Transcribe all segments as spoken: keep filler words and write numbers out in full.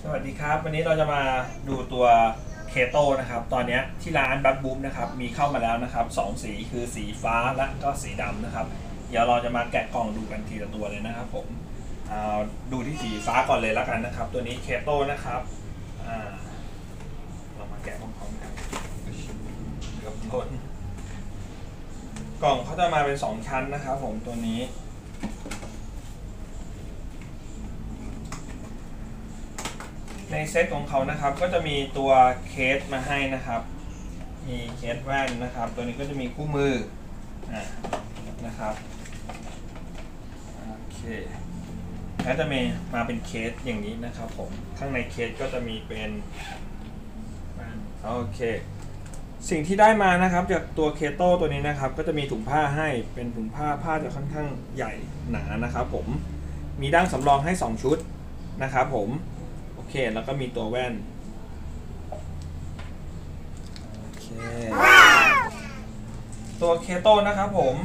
สวัสดีครับวันนี้เราจะมาดูตัวเคโตนะครับตอนนี้ที่ร้านบัคบูมนะครับมีเข้ามาแล้วนะครับสองสีคือสีฟ้าและก็สีดำนะครับเดี๋ยวเราจะมาแกะกล่องดูกันทีละตัวเลยนะครับผมดูที่สีฟ้าก่อนเลยแล้วกันนะครับตัวนี้เคโตนะครับเรามาแกะพร้อมๆกันกับต้นกล่องเขาจะมาเป็นสองชั้นนะครับผมตัวนี้ในเซตของเขานะครับก็จะมีตัวเคสมาให้นะครับมีเคสแว่นนะครับตัวนี้ก็จะมีคู่มืออ่านะครับโอเคแล้วจะมีมาเป็นเคสอย่างนี้นะครับผมข้างในเคสก็จะมีเป็นโอเคสิ่งที่ได้มานะครับจากตัวเคโตตัวนี้นะครับก็จะมีถุงผ้าให้เป็นถุงผ้าผ้าจะค่อนข้างใหญ่หนานะครับผมมีดั้งสำรองให้สองชุดนะครับผมโอเคแล้วก็มีตัวแว่นโอเคตัวเคโตนะครับผม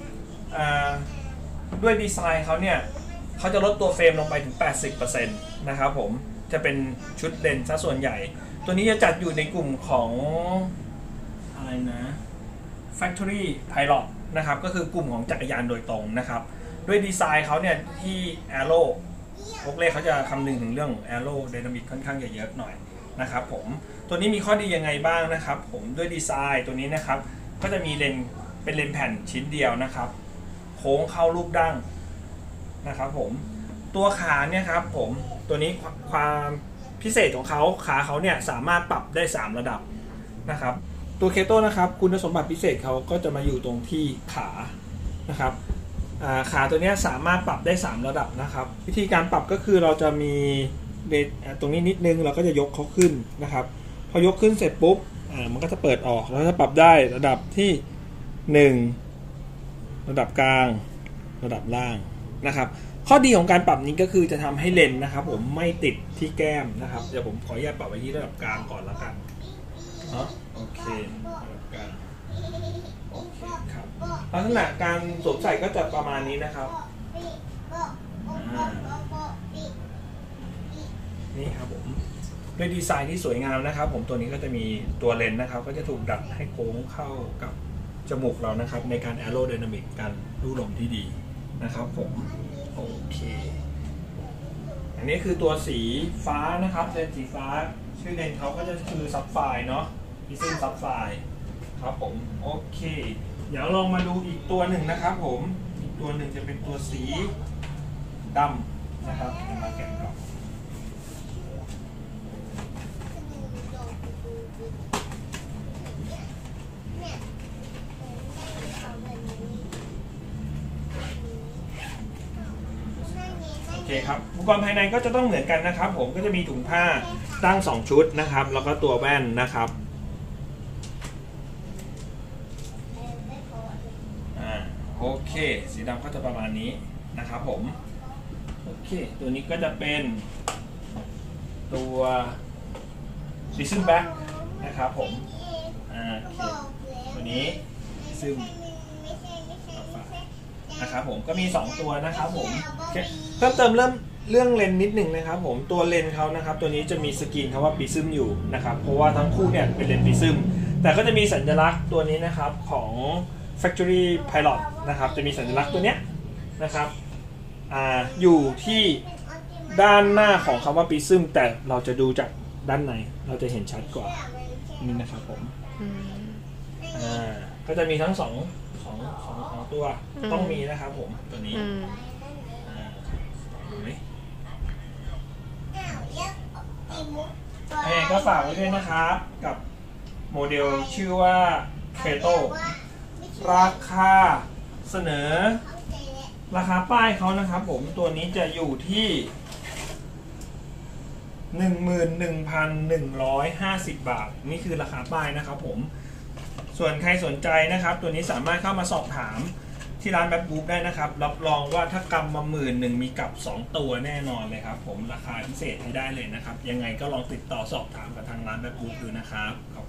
ด้วยดีไซน์เขาเนี่ยเขาจะลดตัวเฟรมลงไปถึง แปดสิบเปอร์เซ็นต์ นะครับผมจะเป็นชุดเลนส์ซะส่วนใหญ่ตัวนี้จะจัดอยู่ในกลุ่มของอะไรนะ Factory Pilot นะครับก็คือกลุ่มของจักรยานโดยตรงนะครับด้วยดีไซน์เขาเนี่ยที่ Aeroพวกเลขเขาจะคำนึงถึงเรื่อง Aero Dynamic ค่อนข้างเยอะหน่อยนะครับผมตัวนี้มีข้อดียังไงบ้างนะครับผมด้วยดีไซน์ตัวนี้นะครับก็จะมีเลนเป็นเลนแผ่นชิ้นเดียวนะครับโค้งเข้ารูปดั้งนะครับผมตัวขาเนี่ยครับผมตัวนี้ความพิเศษของเขาขาเขาเนี่ยสามารถปรับได้สามระดับนะครับตัวเคโตนะครับคุณสมบัติพิเศษเขาก็จะมาอยู่ตรงที่ขานะครับขาตัวนี้สามารถปรับได้สามระดับนะครับวิธีการปรับก็คือเราจะมีตรงนี้นิดนึงเราก็จะยกเขาขึ้นนะครับพอยกขึ้นเสร็จปุ๊บมันก็จะเปิดออกแล้วจะปรับได้ระดับที่หนึ่งระดับกลางระดับล่างนะครับข้อดีของการปรับนี้ก็คือจะทำให้เลนส์นะครับผมไม่ติดที่แก้มนะครับเดี๋ยวผมขออนุญาตปรับไว้ที่ระดับกลางก่อนแล้วกันเนาะโอเคระดับกลางโอเคครับลักษณะการสวมใส่ก็จะประมาณนี้นะครับนี่ครับผมด้วยดีไซน์ที่สวยงามนะครับผมตัวนี้ก็จะมีตัวเลนส์นะครับก็จะถูกดัดให้โค้งเข้ากับจมูกเรานะครับในการ Aerodynamic การลู่ลมที่ดีนะครับผมโอเคอันนี้คือตัวสีฟ้านะครับเลนส์สีฟ้าชื่อเลนส์เขาก็จะคือซับไฟร์เนาะพิซึ่งซับไฟร์ครับผมโอเคเดี๋ยวลองมาดูอีกตัวหนึ่งนะครับผมอีกตัวหนึ่งจะเป็นตัวสีดำนะครับมาแกะก่อนโอเคครับอุปกรณ์ภายในก็จะต้องเหมือนกันนะครับผมก็จะมีถุงผ้าตั้งสองชุดนะครับแล้วก็ตัวแว่นนะครับโอเคสีดำก็จะประมาณนี้นะครับผมโอเคตัวนี้ก็จะเป็นตัวซิซึมแบ็กนะครับผมอ่าโอเคตัวนี้ซึมนะครับผมก็มีสองตัวนะครับผมเพิ่มเติมเริ่มเรื่องเลนส์นิดหนึ่งนะครับผมตัวเลนส์เขานะครับตัวนี้จะมีสกรีนคำว่าปิซึมอยู่นะครับเพราะว่าทั้งคู่เนี่ยเป็นเลนส์ปิซึมแต่ก็จะมีสัญลักษณ์ตัวนี้นะครับของFactory Pilot นะครับจะมีสัญลักษณ์ตัวเนี้ยนะครับ อ, อยู่ที่ด้านหน้าของคำว่า Prism แต่เราจะดูจากด้านในเราจะเห็นชัดกว่านี่นะครับผมก็จะมีทั้งสองสองสองสองตัวต้องมีนะครับผมตัวนี้ดูไหมก็ฝากไว้ด้วยนะครับกับโมเดลชื่อว่าเคโตราคาเสนอราคาป้ายเขานะครับผมตัวนี้จะอยู่ที่ หนึ่งหมื่นหนึ่งพันหนึ่งร้อยห้าสิบ บาทนี่คือราคาป้ายนะครับผมส่วนใครสนใจนะครับตัวนี้สามารถเข้ามาสอบถามที่ร้านแบบบูฟได้นะครับรับรองว่าถ้ากำมาหมื่นหนึ่งมีกับสองตัวแน่นอนเลยครับผมราคาพิเศษให้ได้เลยนะครับยังไงก็ลองติดต่อสอบถามกับทางร้านแบบบูฟดูนะครับ